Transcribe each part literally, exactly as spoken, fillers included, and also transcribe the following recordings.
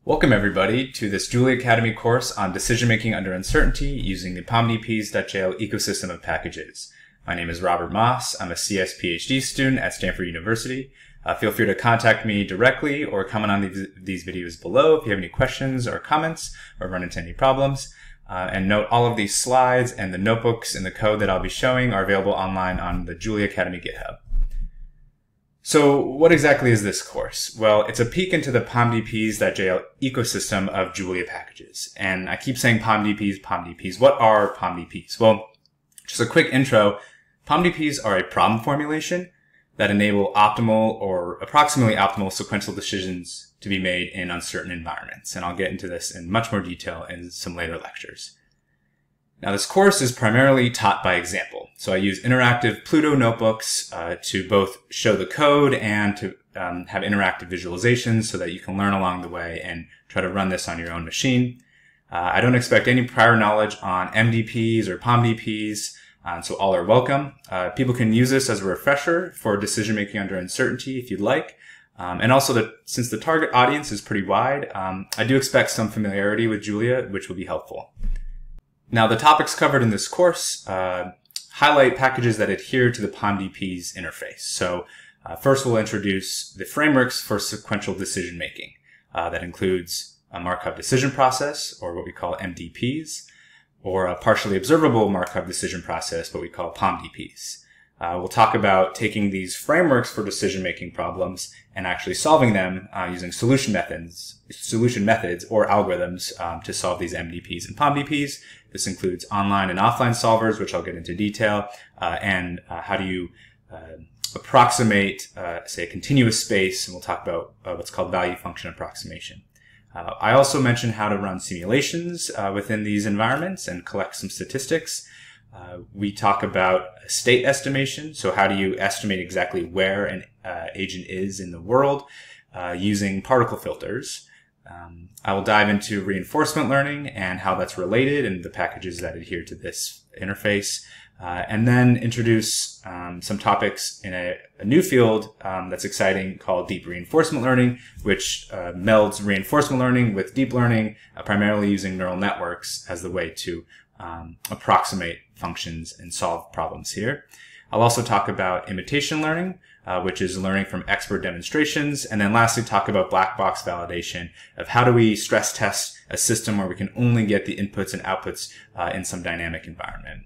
Welcome everybody to this Julia Academy course on decision-making under uncertainty using the PomDPs.jl ecosystem of packages. My name is Robert Moss. I'm a C S PhD student at Stanford University. Uh, feel free to contact me directly or comment on these, these videos below if you have any questions or comments or run into any problems. Uh, and note all of these slides and the notebooks and the code that I'll be showing are available online on the Julia Academy GitHub. So what exactly is this course? Well, it's a peek into the PomDPs.jl ecosystem of Julia packages. And I keep saying PomDPs, PomDPs. What are PomDPs? Well, just a quick intro. PomDPs are a problem formulation that enable optimal or approximately optimal sequential decisions to be made in uncertain environments. And I'll get into this in much more detail in some later lectures. Now, this course is primarily taught by example. So I use interactive Pluto notebooks uh, to both show the code and to um, have interactive visualizations so that you can learn along the way and try to run this on your own machine. Uh, I don't expect any prior knowledge on M D Ps or PomDPs, uh, so all are welcome. Uh, people can use this as a refresher for decision-making under uncertainty if you'd like. Um, and also, that since the target audience is pretty wide, um, I do expect some familiarity with Julia, which will be helpful. Now, the topics covered in this course uh, highlight packages that adhere to the PomDPs interface. So uh, first we'll introduce the frameworks for sequential decision making. Uh, that includes a Markov decision process, or what we call M D Ps, or a partially observable Markov decision process, what we call PomDPs. Uh, we'll talk about taking these frameworks for decision-making problems and actually solving them uh, using solution methods, solution methods or algorithms um, to solve these M D Ps and PomDPs. This includes online and offline solvers, which I'll get into detail, uh, and uh, how do you uh, approximate, uh, say, a continuous space, and we'll talk about uh, what's called value function approximation. Uh, I also mentioned how to run simulations uh, within these environments and collect some statistics. Uh, we talk about state estimation, so how do you estimate exactly where an uh, agent is in the world uh, using particle filters. Um, I will dive into reinforcement learning and how that's related and the packages that adhere to this interface, uh, and then introduce um, some topics in a, a new field um, that's exciting called deep reinforcement learning, which uh, melds reinforcement learning with deep learning, uh, primarily using neural networks as the way to um, approximate functions and solve problems here. I'll also talk about imitation learning, uh, which is learning from expert demonstrations. And then lastly, talk about black box validation of how do we stress test a system where we can only get the inputs and outputs uh, in some dynamic environment.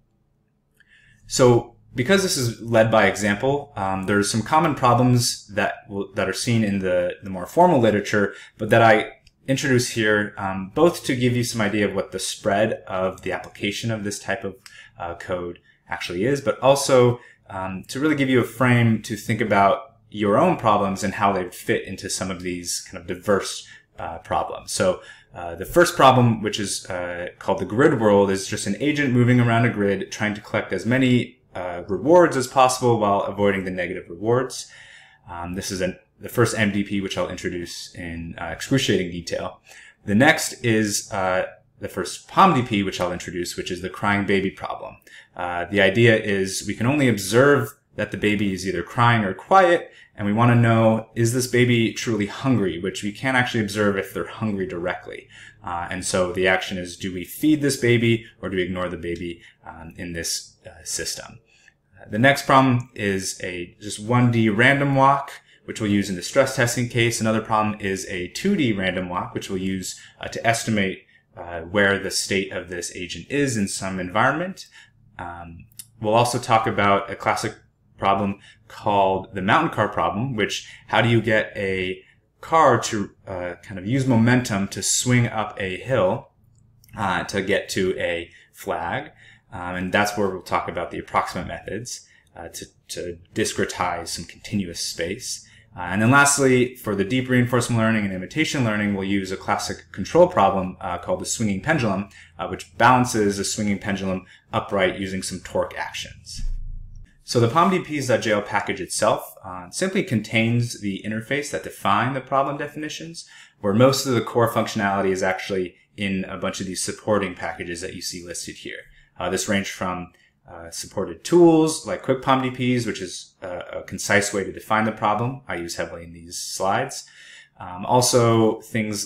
So because this is led by example, um, there's some common problems that will, that are seen in the, the more formal literature, but that I introduce here um, both to give you some idea of what the spread of the application of this type of uh, code actually is, but also um, to really give you a frame to think about your own problems and how they fit into some of these kind of diverse uh, problems. So uh, the first problem, which is uh, called the grid world, is just an agent moving around a grid trying to collect as many uh, rewards as possible while avoiding the negative rewards. Um, this is an the first M D P, which I'll introduce in uh, excruciating detail. The next is uh, the first PomDP, which I'll introduce, which is the crying baby problem. Uh, the idea is we can only observe that the baby is either crying or quiet, and we want to know, is this baby truly hungry, which we can't actually observe if they're hungry directly. Uh, and so the action is, do we feed this baby or do we ignore the baby um, in this uh, system? Uh, the next problem is a just one D random walk, which we'll use in the stress testing case. Another problem is a two D random walk, which we'll use uh, to estimate uh, where the state of this agent is in some environment. Um, we'll also talk about a classic problem called the mountain car problem, which how do you get a car to uh, kind of use momentum to swing up a hill uh, to get to a flag. Um, and that's where we'll talk about the approximate methods uh, to, to discretize some continuous space. Uh, and then lastly, for the deep reinforcement learning and imitation learning, we'll use a classic control problem uh, called the swinging pendulum, uh, which balances a swinging pendulum upright using some torque actions. So the PomDPs.jl package itself uh, simply contains the interface that define the problem definitions, where most of the core functionality is actually in a bunch of these supporting packages that you see listed here. Uh, this range from Uh, supported tools like quick PomDPs, which is uh, a concise way to define the problem I use heavily in these slides. Um, also things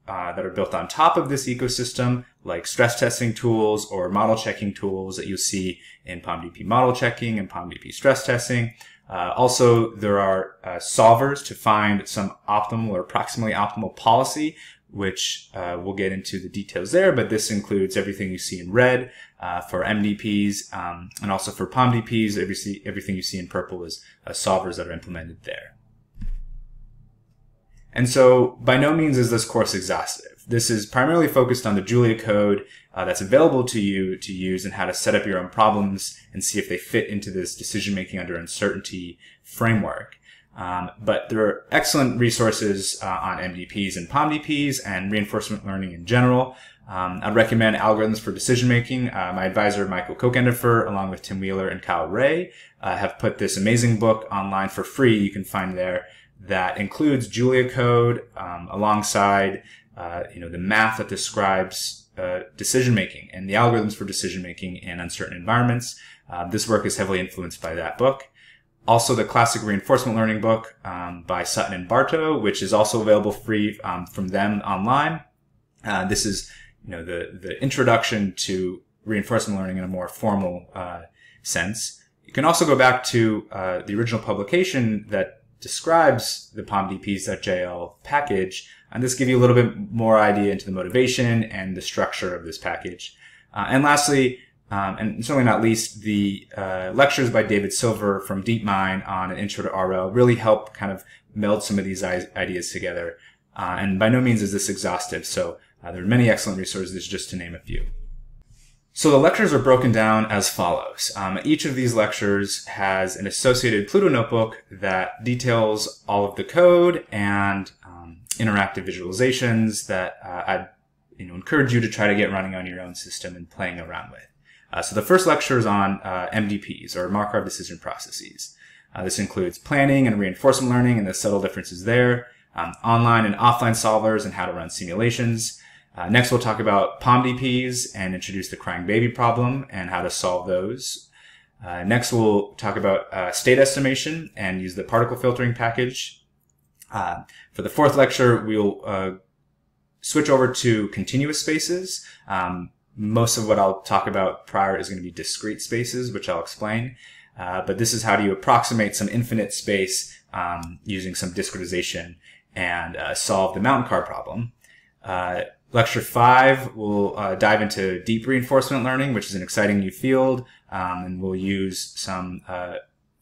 uh, that are built on top of this ecosystem, like stress testing tools or model checking tools that you'll see in POMDP model checking and POMDP stress testing. Uh, also, there are uh, solvers to find some optimal or approximately optimal policy, which uh, we'll get into the details there, but this includes everything you see in red uh, for M D Ps, um, and also for POMDPs. Every, everything you see in purple is uh, solvers that are implemented there. And so, by no means is this course exhaustive. This is primarily focused on the Julia code uh, that's available to you to use and how to set up your own problems and see if they fit into this decision-making under uncertainty framework. Um, but there are excellent resources uh, on M D Ps and POMDPs and reinforcement learning in general. Um, I'd recommend Algorithms for Decision-Making. Uh, my advisor, Michael Kokendefer, along with Tim Wheeler and Kyle Ray, uh, have put this amazing book online for free. You can find there that includes Julia code um, alongside uh, you know, the math that describes uh, decision-making and the algorithms for decision-making in uncertain environments. Uh, this work is heavily influenced by that book. Also, the classic reinforcement learning book um, by Sutton and Bartow, which is also available free um, from them online. Uh, this is, you know, the the introduction to reinforcement learning in a more formal uh, sense. You can also go back to uh, the original publication that describes the POMDPs.jl package, and this gives you a little bit more idea into the motivation and the structure of this package. Uh, and lastly, Um, and certainly not least, the uh, lectures by David Silver from DeepMind on an intro to R L really help kind of meld some of these ideas together. Uh, and by no means is this exhaustive, so uh, there are many excellent resources, just to name a few. So the lectures are broken down as follows. Um, each of these lectures has an associated Pluto notebook that details all of the code and um, interactive visualizations that uh, I'd you know, encourage you to try to get running on your own system and playing around with. Uh, so the first lecture is on uh, M D Ps, or Markov decision processes. Uh, this includes planning and reinforcement learning and the subtle differences there, um, online and offline solvers and how to run simulations. Uh, next, we'll talk about POMDPs and introduce the crying baby problem and how to solve those. Uh, next, we'll talk about uh, state estimation and use the particle filtering package. Uh, for the fourth lecture, we'll uh, switch over to continuous spaces. Um, Most of what I'll talk about prior is going to be discrete spaces, which I'll explain. Uh, but this is how do you approximate some infinite space um, using some discretization and uh, solve the mountain car problem. Uh, lecture five, we'll uh, dive into deep reinforcement learning, which is an exciting new field, um, and we'll use some uh,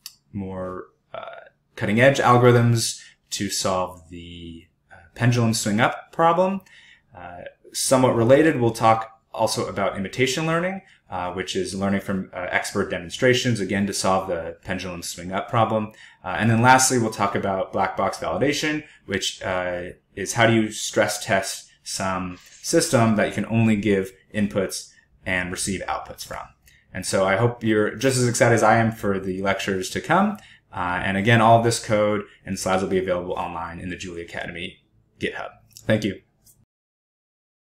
more uh, cutting-edge algorithms to solve the uh, pendulum swing up problem. Uh, somewhat related, we'll talk also about imitation learning, uh, which is learning from uh, expert demonstrations, again, to solve the pendulum swing up problem. Uh, and then lastly, we'll talk about black box validation, which uh, is how do you stress test some system that you can only give inputs and receive outputs from. And so I hope you're just as excited as I am for the lectures to come. Uh, and again, all of this code and slides will be available online in the Julia Academy GitHub. Thank you.